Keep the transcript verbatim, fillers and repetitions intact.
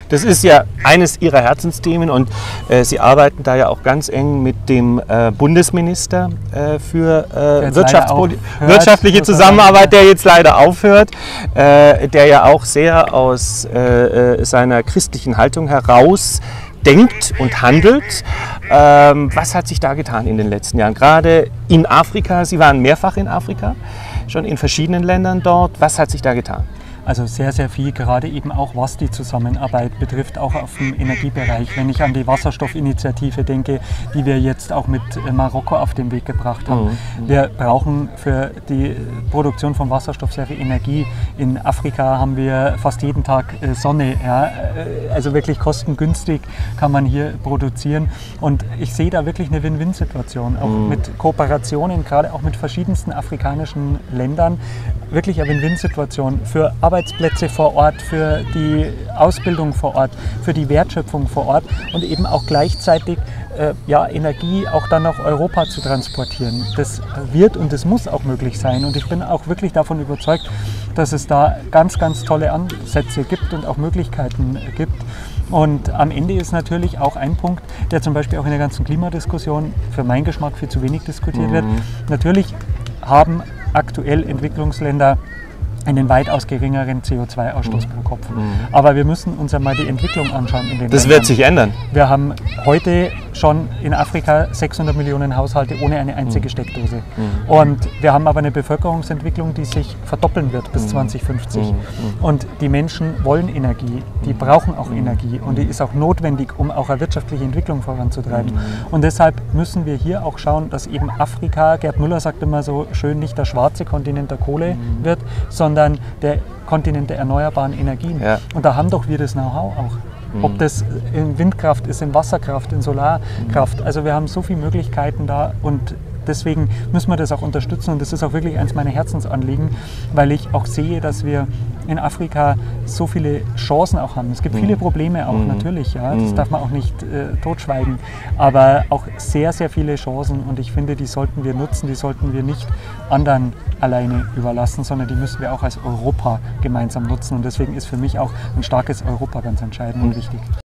Das ist ja eines Ihrer Herzensthemen und äh, Sie arbeiten da ja auch ganz eng mit dem äh, Bundesminister äh, für äh, Wirtschaftspoli hört, wirtschaftliche Zusammenarbeit, der jetzt leider aufhört, äh, der ja auch sehr aus äh, seiner christlichen Haltung heraus denkt und handelt. Ähm, was hat sich da getan in den letzten Jahren? Gerade in Afrika, Sie waren mehrfach in Afrika, schon in verschiedenen Ländern dort. Was hat sich da getan? Also sehr, sehr viel, gerade eben auch was die Zusammenarbeit betrifft, auch auf dem Energiebereich. Wenn ich an die Wasserstoffinitiative denke, die wir jetzt auch mit Marokko auf den Weg gebracht haben. Mhm. Wir brauchen für die Produktion von Wasserstoff sehr viel Energie. In Afrika haben wir fast jeden Tag Sonne. Ja? Also wirklich kostengünstig kann man hier produzieren. Und ich sehe da wirklich eine Win-Win-Situation, auch mhm. mit Kooperationen, gerade auch mit verschiedensten afrikanischen Ländern. Wirklich eine Win-Win-Situation für Arbeitsplätze vor Ort, für die Ausbildung vor Ort, für die Wertschöpfung vor Ort und eben auch gleichzeitig äh, ja, Energie auch dann nach Europa zu transportieren. Das wird und das muss auch möglich sein und ich bin auch wirklich davon überzeugt, dass es da ganz, ganz tolle Ansätze gibt und auch Möglichkeiten gibt. Und am Ende ist natürlich auch ein Punkt, der zum Beispiel auch in der ganzen Klimadiskussion für meinen Geschmack viel zu wenig diskutiert mhm. wird. Natürlich haben aktuell Entwicklungsländer einen weitaus geringeren C O zwei Ausstoß mhm. pro Kopf. Mhm. Aber wir müssen uns einmal die Entwicklung anschauen in den Das Ländern. wird sich ändern. Wir haben heute schon in Afrika sechshundert Millionen Haushalte ohne eine einzige mhm. Steckdose. Mhm. Und wir haben aber eine Bevölkerungsentwicklung, die sich verdoppeln wird bis mhm. zwanzig fünfzig. Mhm. Und die Menschen wollen Energie, die brauchen auch mhm. Energie und die ist auch notwendig, um auch eine wirtschaftliche Entwicklung voranzutreiben. Mhm. Und deshalb müssen wir hier auch schauen, dass eben Afrika, Gerd Müller sagt immer so schön, nicht der schwarze Kontinent der Kohle mhm. wird, sondern der Kontinent der erneuerbaren Energien. Ja. Und da haben doch wir das Know-how auch. Mhm. Ob das in Windkraft ist, in Wasserkraft, in Solarkraft. Also wir haben so viele Möglichkeiten da und deswegen müssen wir das auch unterstützen und das ist auch wirklich eins meiner Herzensanliegen, weil ich auch sehe, dass wir in Afrika so viele Chancen auch haben. Es gibt viele Probleme auch, mhm. natürlich, ja, das darf man auch nicht äh, totschweigen, aber auch sehr, sehr viele Chancen und ich finde, die sollten wir nutzen, die sollten wir nicht anderen alleine überlassen, sondern die müssen wir auch als Europa gemeinsam nutzen und deswegen ist für mich auch ein starkes Europa ganz entscheidend und wichtig.